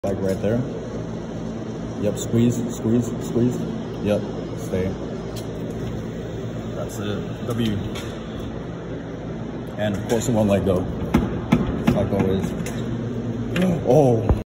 Like right there. Yep, squeeze, squeeze, squeeze. Yep, stay. That's it. W. And of course, it won't let go. Like always. Oh.